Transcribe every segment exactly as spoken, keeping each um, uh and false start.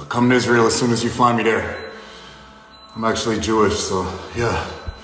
come to Israel as soon as you fly me there. I'm actually Jewish, so yeah.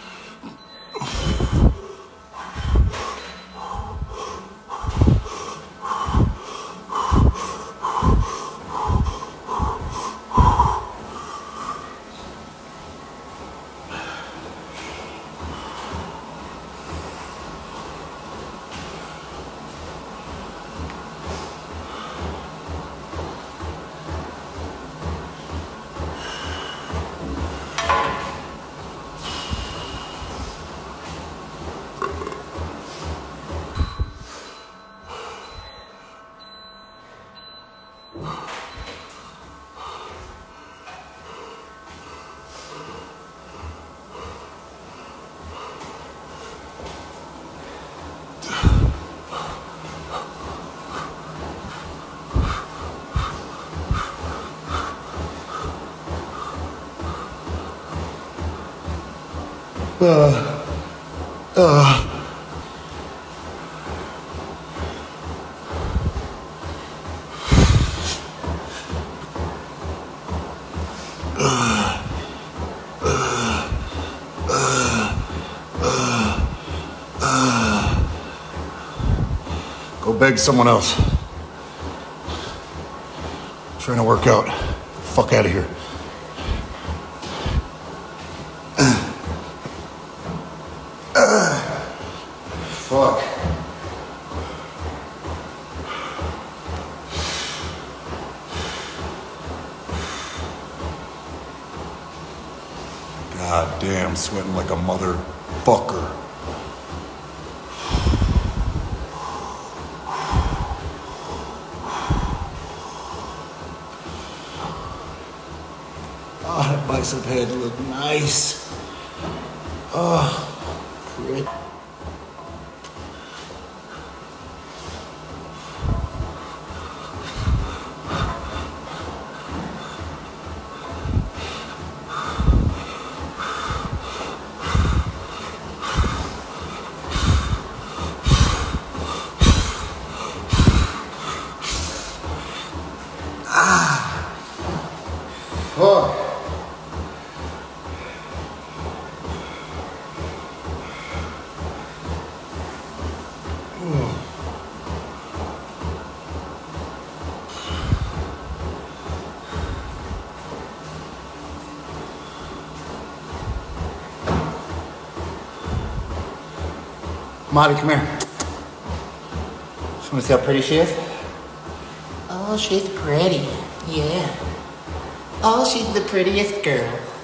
Uh, uh. Go beg someone else. I'm trying to work out. Fuck out of here. Fuck. God damn, sweating like a motherfucker. Oh, that bicep head look nice. Oh, great. Fuck. Molly, come here. Just want to see how pretty she is? Oh, she's pretty. Yeah. Oh, she's the prettiest girl.